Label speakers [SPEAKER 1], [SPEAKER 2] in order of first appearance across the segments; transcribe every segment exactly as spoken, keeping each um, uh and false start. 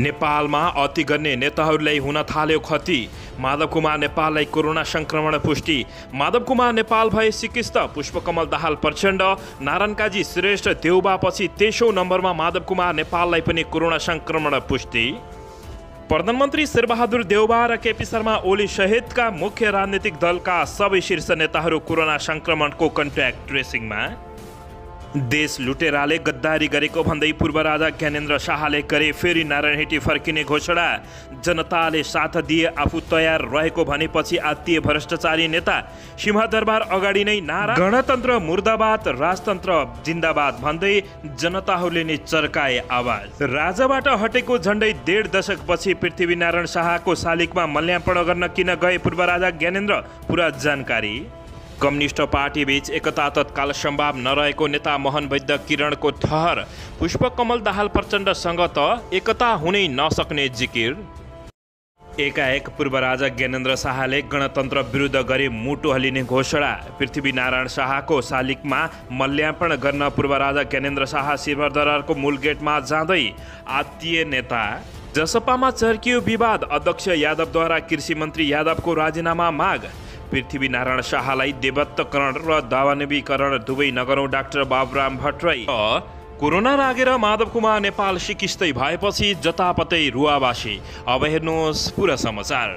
[SPEAKER 1] नेपालमा अति गर्ने नेताहरूलाई हुन थाल्यो क्षति। माधव कुमार नेपाललाई कोरोना संक्रमण पुष्टि। माधव कुमार नेपाल भए सिकिस्त। पुष्पकमल दाहाल प्रचण्ड, नारायण काजी श्रेष्ठ देउबापछि तेइसौं नम्बरमा माधव कुमार नेपाललाई पनि कोरोना संक्रमण पुष्टि। प्रधानमन्त्री शेरबहादुर देउबा र केपी शर्मा ओली सहितका मुख्य राजनीतिक दलका सबै शीर्ष नेताहरू कोरोना संक्रमणको कन्ट्याक्ट ट्रेसिङमा। देश लुटेराले गद्दारी गरेको भन्दै पूर्व राजा ज्ञानेन्द्र शाहले गरे फेरि नारायण हिटी फर्किने घोषणा। जनताले साथ दिए आफू तयार रहेको भनेपछि आत्तीय भ्रष्टाचारी नेता। सिंहदरबार अगाडि नै नारा गणतन्त्र मुर्दाबाद राजतन्त्र जिन्दाबाद भन्दै जनताहरूले नै चर्काए आवाज। राजाबाट हटेको झण्डै डेढ दशकपछि पृथ्वीनारायण शाहको शालिगमा मल्यार्पण गर्न किन गए पूर्व राजा ज्ञानेन्द्र, पुरा जानकारी। कम्युनिस्ट पार्टी बीच एकता तत्काल सम्भव नरहेको नेता मोहन वैद्य किरणको ठहर। पुष्पकमल दाहाल प्रचण्डसँग त एकता हुनै नसक्ने जिकिर। एकाएक पूर्व राजा ज्ञानेन्द्र शाहले गणतन्त्र विरुद्ध गरे मुटु हलिने घोषणा। पृथ्वीनारायण शाहको शालिगमा मल्यार्पण गर्न पूर्व राजा ज्ञानेन्द्र शाह सिंहदरबारको मूल गेटमा जाँदै आत्तीय नेता। जसपामा चर्कियो विवाद। अध्यक्ष यादवद्वारा कृषि मन्त्री यादवको राजीनामा माग। पृथ्वीनारायण शाहलाई देवत्वकरण र दावानवीकरण दुवै नगरौँ डाक्टर बाबुराम भट्टराई। कोरोना लागेर माधव कुमार नेपाल सिकिस्तै भएपछि जतापतै रुवाबासी। अब हेर्नुहोस् पुरा समाचार।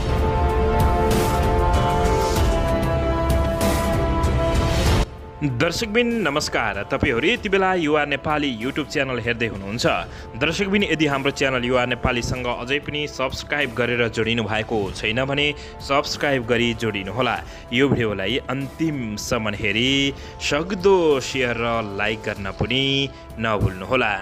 [SPEAKER 1] दर्शकबिन नमस्कार। तपाईहरु यति बेला युवा नेपाली युट्युब च्यानल हेर्दै हुनुहुन्छ। दर्शकबिन यदि हाम्रो च्यानल युवा नेपालीसँग अझै पनि सब्स्क्राइब गरेर जोडिनु भएको छैन भने सब्स्क्राइब गरी जोडिनुहोला। यो भिडियोलाई अन्तिमसम्म हेरी सक्दो सेयर र लाइक गर्न पनि नभुल्नुहोला।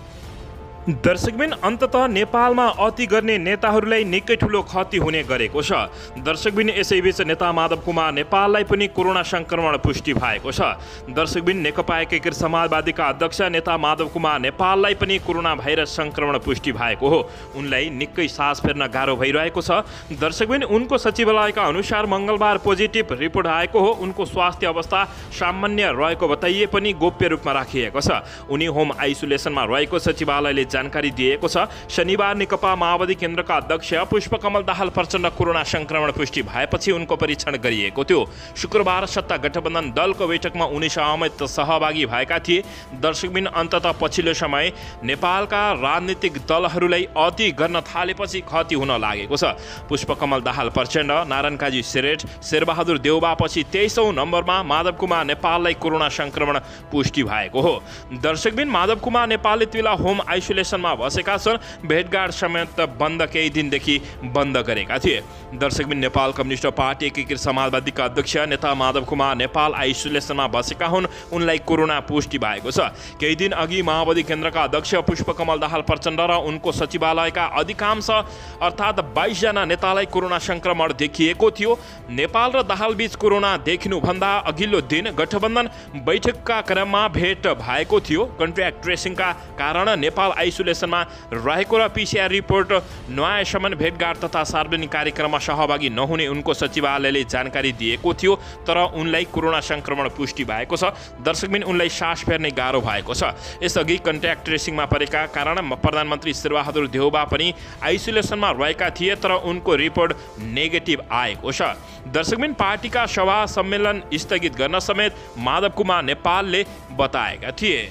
[SPEAKER 1] दर्शकबिन अन्ततः नेपालमा अति गर्ने नेताहरूलाई निकै ठुलो क्षति हुने गरेको छ। दर्शकबिन यसैबीच नेता माधव कुमार नेपाललाई पनि कोरोना संक्रमण पुष्टि भएको छ। दर्शकबिन नेकपा एकीकृत समाजवादीका अध्यक्ष नेता माधव कुमार नेपाललाई पनि कोरोना भाइरस संक्रमण पुष्टि भएको हो। उनलाई निकै सास फेर्न गाह्रो भइरहेको छ। दर्शकबिन उनको सचिवालयका अनुसार मंगलबार पोजिटिभ रिपोर्ट आएको हो। उनको स्वास्थ्य अवस्था सामान्य रहेको बताइए पनि गोप्य रूपमा राखिएको छ। उनी होम आइसोलेसनमा रहेको सचिवालयले जानकारी दिएको छ। शनिबार नेकपा माओवादी केन्द्रका अध्यक्ष पुष्पकमल दाहाल प्रचण्ड कोरोना संक्रमण पुष्टि भएपछि उनको परीक्षण गरिएको थियो। शुक्रबार सत्ता गठबन्धन दलको बैठकमा उनी समेत सहभागी भएका थिए। दर्शकबिन अन्ततः पछिल्लो समय नेपालका राजनीतिक दलहरूलाई अति गर्न थालेपछि क्षति हुन लागेको छ। पुष्पकमल दाहाल प्रचण्ड, नारायण काजी श्रेष्ठ, शेरबहादुर देउबापछि तेइसौं नम्बरमा माधव कुमार नेपाललाई कोरोना संक्रमण पुष्टि भएको हो। दर्शकबिन माधव कुमार नेपालले तिला होम आइसोलेसनमा बसेका छन्। भेटघाट समेत बन्द केही दिनदेखि बन्द गरेका थिए। दर्शकबिन नेपाल कम्युनिस्ट पार्टी एकीकृत समाजवादीका अध्यक्ष नेता माधव कुमार नेपाल आइसोलेसनमा बसेका हुन्। उनलाई कोरोना पुष्टि भएको छ। केही दिन अघि माओवादी केन्द्रका अध्यक्ष पुष्पकमल दाहाल प्रचण्ड र उनको सचिवालयका अधिकांश अर्थात् बाइस जना नेतालाई कोरोना संक्रमण देखिएको थियो। नेपाल र दाहाल बीच कोरोना देखिनुभन्दा अघिल्लो दिन गठबन्धन बैठकका क्रममा भेट भएको थियो। कन्ट्याक्ट ट्रेसिङका कारण नेपाल आइसोलेसनमा रहेको र पीसीआर रिपोर्ट नआएसम्म भेटघाट तथा सार्वजनिक कार्यक्रममा सहभागी नहुने उनको सचिवालयले जानकारी दिएको थियो। तर उनलाई कोरोना संक्रमण पुष्टि भएको छ। दर्शकबिन उनलाई सास फेर्ने गाह्रो भएको छ। यसअघि कन्ट्याक्ट ट्रेसिङमा परेका कारण प्रधानमन्त्री शेरबहादुर देउबा पनि आइसोलेसनमा रहेका थिए, तर उनको रिपोर्ट नेगेटिभ आएको छ। दर्शकबिन पार्टीका सभा सम्मेलन स्थगित गर्न समेत माधव कुमार नेपालले बताएका थिए।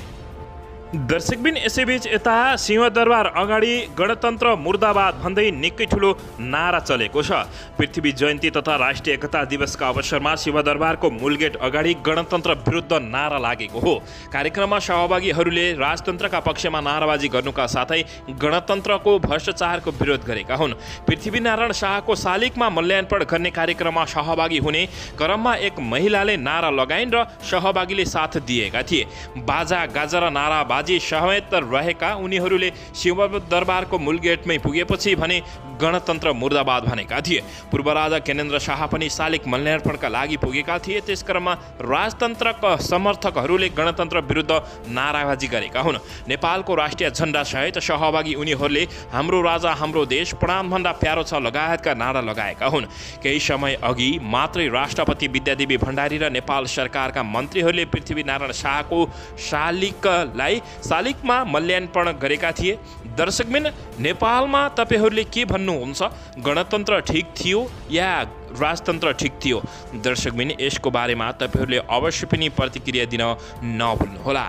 [SPEAKER 1] दर्शकबिन यसैबीच यता सिंहदरबार अगाडि गणतन्त्र मुर्दाबाद भन्दै निकै ठुलो नारा चलेको छ। पृथ्वी जयन्ती तथा राष्ट्रिय एकता दिवसका अवसरमा सिंहदरबारको मूलगेट अगाडि गणतन्त्र विरुद्ध नारा लागेको हो। कार्यक्रममा सहभागीहरूले राजतन्त्रका पक्षमा नाराबाजी गर्नुका साथै गणतन्त्रको भ्रष्टाचारको विरोध गरेका हुन्। पृथ्वीनारायण शाहको शालिगमा मल्यार्पण गर्ने कार्यक्रममा सहभागी हुने क्रममा एक महिलाले नारा लगाइन् र सहभागीले साथ दिएका थिए। बाजा गाजा र नारा बाजी समेत रहेका उनीहरूले सिंहदरबारको मूल गेटमै पुगेपछि भने गणतन्त्र मुर्दाबाद भनेका थिए। पूर्व राजा ज्ञानेन्द्र शाह पनि शालिग मल्यार्पणका लागि पुगेका थिए। त्यसक्रममा राजतन्त्रका समर्थकहरूले गणतन्त्र विरुद्ध नाराबाजी गरेका हुन्। नेपालको राष्ट्रिय झण्डा सहित सहभागी उनीहरूले हाम्रो राजा हाम्रो देश प्राणभन्दा प्यारो छ लगायतका नारा लगाएका हुन्। केही समय अघि मात्रै राष्ट्रपति विद्यादेवी भण्डारी र नेपाल सरकारका मन्त्रीहरूले पृथ्वीनारायण शाहको शालिगलाई शालिगमा मूल्याङ्कन गरेका थिए। दर्शकबिन, नेपालमा तपाईँहरूले के भन्नुहुन्छ? गणतन्त्र ठिक थियो या राजतन्त्र ठिक थियो? दर्शकबिन, यसको बारेमा तपाईँहरूले अवश्य पनि प्रतिक्रिया दिन नभुल्नुहोला।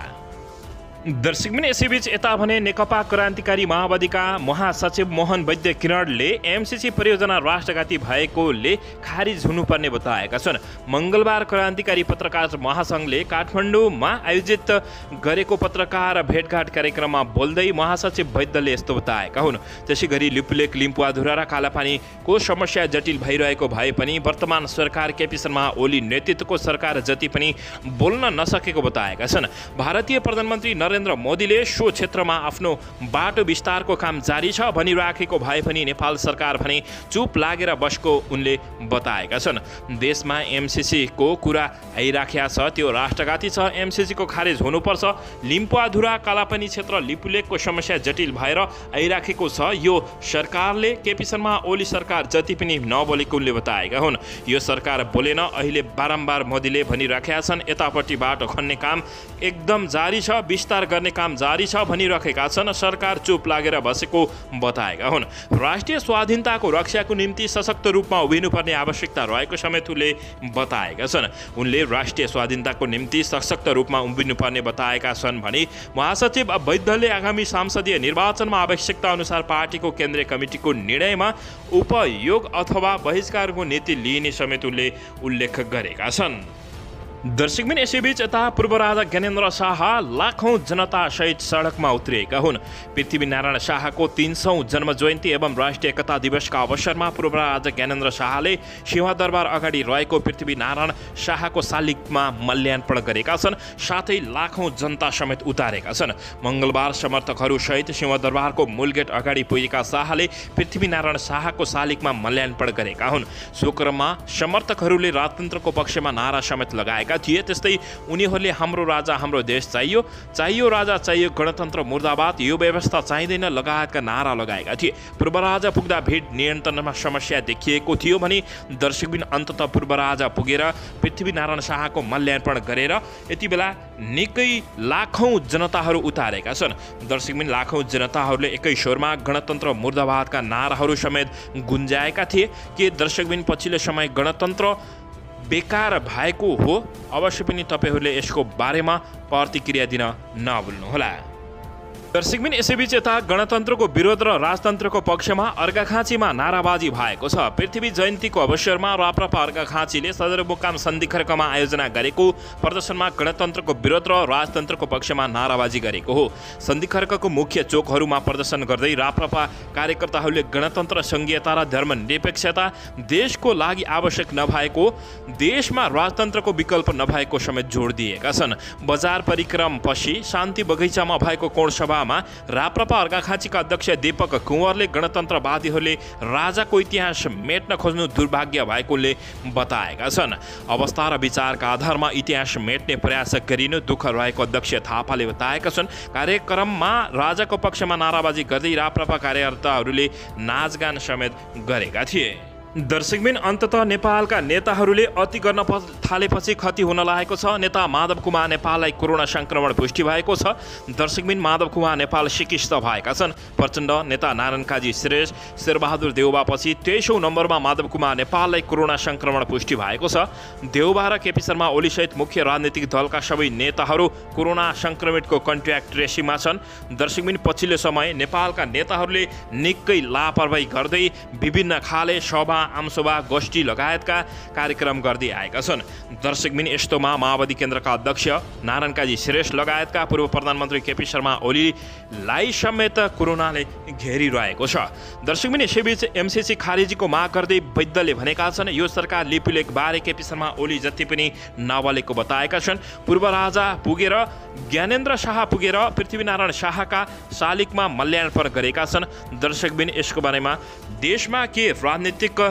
[SPEAKER 1] दर्शकबिन, यसैबीच यता भने नेकपा क्रान्तिकारी माओवादीका महासचिव मोहन वैद्य किरणले एमसिसी परियोजना राष्ट्रघाती भएकोले खारिज हुनुपर्ने बताएका छन्। मङ्गलबार क्रान्तिकारी पत्रकार महासङ्घले काठमाडौँमा आयोजित गरेको पत्रकार भेटघाट कार्यक्रममा बोल्दै महासचिव वैद्यले यस्तो बताएका हुन्। त्यसै गरी लिपुलेक, लिम्पुवाधुरा र कालापानीको समस्या जटिल भइरहेको भए पनि वर्तमान सरकार केपी शर्मा ओली नेतृत्वको सरकार जति पनि बोल्न नसकेको बताएका छन्। भारतीय प्रधानमन्त्री नरेन्द्र मोदीले सो क्षेत्रमा आफ्नो बाटो विस्तारको काम जारी छ भनिराखेको भए पनि नेपाल सरकार भने चुप लागेर बसेको उनले बताएका छन्। देशमा एमसिसीको कुरा आइराखेको छ, त्यो राष्ट्रघाती छ, एमसिसीको खारेज हुनुपर्छ। लिम्पुवाधुरा, कालापानी क्षेत्र, लिपुलेकको समस्या जटिल भएर आइराखेको छ। यो सरकारले केपी शर्मा ओली सरकार जति पनि नबोलेको उनले बताएका हुन्। यो सरकार बोलेन, अहिले बारम्बार मोदीले भनिराखेका छन् यतापट्टि बाटो खन्ने काम एकदम जारी छ, विस्तार गर्ने काम जारी छ भनिराखेका छन्। सरकार चुप लागेर बसेको बताएका हुन्। राष्ट्रिय स्वाधीनताको रक्षाको निम्ति सशक्त रूपमा उभिनुपर्ने आवश्यकता रहेको समेत उनले बताएका छन्। उनले राष्ट्रिय स्वाधीनताको निम्ति सशक्त रूपमा उभिनुपर्ने बताएका छन् भने महासचिव वैद्यले आगामी संसदीय निर्वाचनमा आवश्यकता अनुसार पार्टीको केन्द्रीय कमिटीको निर्णयमा उपयोग अथवा बहिष्कारको नीति लिइने समेत उनले उल्लेख गरेका छन्। दर्शकबिन, यसैबीच यता पूर्व राजा ज्ञानेन्द्र शाह लाखौं जनता सहित सडकमा उत्रिएका हुन्। पृथ्वीनारायण शाहको तीन सौ जन्म जयन्ती एवं राष्ट्रिय एकता दिवसका अवसरमा पूर्व राजा ज्ञानेन्द्र शाहले सिंहदरबार अगाडि रहेको पृथ्वीनारायण शाहको शालिगमा मूल्याङ्कन गरेका छन्। साथै लाखौं जनता समेत उतारेका छन्। मङ्गलबार समर्थकहरू सहित सिंहदरबारको मूल गेट अगाडि पुगेका शाहले पृथ्वीनारायण शाहको शालिगमा मूल्याङ्कन गरेका हुन्। सो क्रममा समर्थकहरूले राजतन्त्रको पक्षमा नारा समेत लगाएका थिए। त्यस्तै उनीहरूले हाम्रो राजा, हाम्रो देश चाहियो, चाहियो राजा, चाहियो गणतन्त्र, मुर्दाबाद, यो व्यवस्था चाहिँदैन लगायतका नारा लगाएका थिए। पूर्व राजा पुग्दा भिड नियन्त्रणमा समस्या देखिएको थियो भने दर्शकबिन अन्ततः पूर्व राजा पुगेर पृथ्वीनारायण शाहको मूल्याङ्कन गरेर यति बेला निकै लाखौं जनताहरू उतारेका छन्। दर्शकबिन, लाखौं जनताहरूले एकै स्वरमा गणतन्त्र, मुर्दाबादका नाराहरू समेत गुन्जाएका थिए। के दर्शकबिन पछिल्लो समय गणतन्त्र बेकार भएको हो? अवश्य पनि तपाईहरूले यसको बारेमा प्रतिक्रिया दिन नभुल्नुहोला। दर्शकबिन, यसैबीच यता गणतन्त्रको विरोध र राजतन्त्रको पक्षमा अर्घाखाँचीमा नाराबाजी भएको छ। पृथ्वी जयन्तीको अवसरमा राप्रपा अर्घाखाँचीले सदरमुकाम सन्धिखर्कमा आयोजना गरेको प्रदर्शनमा गणतन्त्रको विरोध र राजतन्त्रको पक्षमा नाराबाजी गरेको हो। सन्धिखर्कको मुख्य चोकहरूमा प्रदर्शन गर्दै राप्रपा कार्यकर्ताहरूले गणतन्त्र, संघीयता र धर्मनिरपेक्षता देशको लागि आवश्यक नभएको, देशमा राजतन्त्रको विकल्प नभएको समेत जोड दिएका छन्। बजार परिक्रमपछि शान्ति बगैँचामा भएको कोणसभा राप्रपा अर्घाखाँचीका अध्यक्ष दीपक कुँवरले गणतन्त्रवादीहरूले राजाको इतिहास मेट्न खोज्नु दुर्भाग्य भएकोले बताएका छन्। अवस्था र विचारका आधारमा इतिहास मेट्ने प्रयास गरिनु दुःख रहेको अध्यक्ष थापाले बताएका छन्। कार्यक्रममा राजाको पक्षमा नाराबाजी गर्दै राप्रपा कार्यकर्ताहरूले नाचगान समेत गरेका थिए। दर्शकबिन, अन्ततः नेपालका नेताहरूले अति गर्न थालेपछि क्षति हुन लागेको छ। नेता माधव कुमार नेपाललाई कोरोना संक्रमण पुष्टि भएको छ। दर्शकबिन, माधव कुमार नेपाल सिकिस्त भएका छन्। प्रचण्ड, नेता नारायण काजी श्रेष्ठ, शेरबहादुर देउवापछि तेइसौँ नम्बरमा माधव कुमार नेपाललाई कोरोना संक्रमण पुष्टि भएको छ। देउवा र केपी शर्मा ओली सहित मुख्य राजनीतिक दलका सबै नेताहरू कोरोना संक्रमितको कन्ट्याक्ट ट्रेसिङमा छन्। दर्शकबिन, पछिल्लो समय नेपालका नेताहरूले निकै लापरवाही गर्दै विभिन्न खाले सभा, आमसभा, गोष्ठी लगायतका कार्यक्रम गर्दै आएका छन्। दर्शकबिन, यस्तोमा माओवादी केन्द्रका अध्यक्ष नारायण काजी श्रेष्ठ लगायतका पूर्व प्रधानमन्त्री केपी शर्मा ओलीलाई समेत कोरोनाले घेरिरहेको छ। दर्शकबिन, यसैबीच एमसिसी खारेजीको माग गर्दै वैद्यले भनेका छन् यो सरकार लिपुलेक बारे केपी शर्मा ओली जति पनि नबोलेको बताएका छन्। पूर्व राजा पुगेर ज्ञानेन्द्र शाह पुगेर पृथ्वीनारायण शाहका शालिगमा मूल्याङ्कन गरेका छन्। दर्शकबिन, यसको बारेमा देशमा के राजनीतिक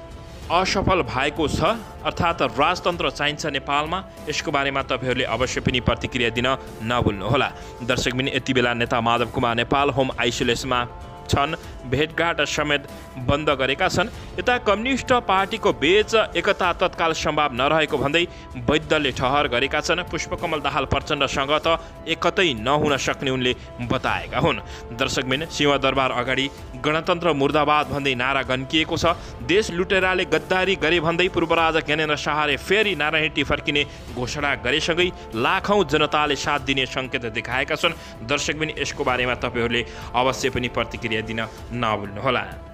[SPEAKER 1] असफल भएको छ अर्थात् राजतन्त्र चाहिन्छ नेपालमा, यसको बारेमा तपाईहरूले अवश्य पनि प्रतिक्रिया दिन नभुल्नुहोला। दर्शकबिन, यति बेला नेता माधव कुमार नेपाल होम आइसोलेसनमा छन्, भेटघाट समेत बन्द गरेका छन्। यता कम्युनिस्ट पार्टीको बीच एकता तत्काल सम्भव नरहेको भन्दै वैद्यले ठहर गरेका छन्। पुष्पकमल दाहाल प्रचण्डसँग त एकतै नहुन सक्ने उनले बताएका हुन्। दर्शकबिन सिंहदरबार अगाडि गणतन्त्र मुर्दाबाद भन्दै नारा गन्किएको छ। देश लुटेराले गद्दारी गरे भन्दै पूर्वराजा ज्ञानेन्द्र शाहले फेरि नारायणी फर्किने घोषणा गरेसँगै लाखौं जनताले साथ दिने संकेत देखाएका छन्। दर्शकबिन यसको बारेमा तपाईहरूले अवश्य पनि प्रतिक्रिया दिन नभुल्नुहोला।